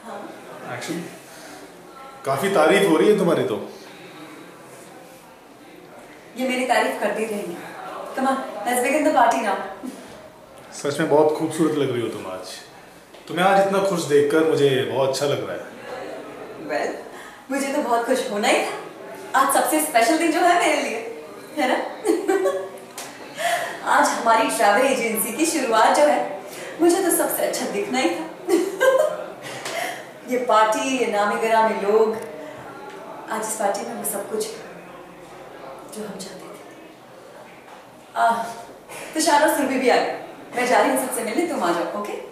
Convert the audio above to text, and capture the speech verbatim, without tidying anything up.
Actually काफी तारीफ हो रही है तुम्हारी तो। ये मेरी तारीफ करती रहेंगी। Come on, let's begin the party now. सच में बहुत खूबसूरत लग रही हो तुम आज। तुम्हें आज इतना खुश देखकर मुझे बहुत अच्छा लग रहा है। वेल, well, मुझे तो बहुत खुश होना ही था। आज सबसे स्पेशल दिन जो है मेरे लिए, है ना? आज हमारी ट्रैवल एजेंसी की शुरुआत जो है, मुझे तो सबसे अच्छा दिखना ही था। ये पार्टी, ये नामी गिरामी लोग, आज इस पार्टी में वो सब कुछ जो हम चाहते थे। आ, तो शान और सुरभि भी आ गए। मैं जा रही हूँ सबसे मिलने, तुम आ जाओ, ओके?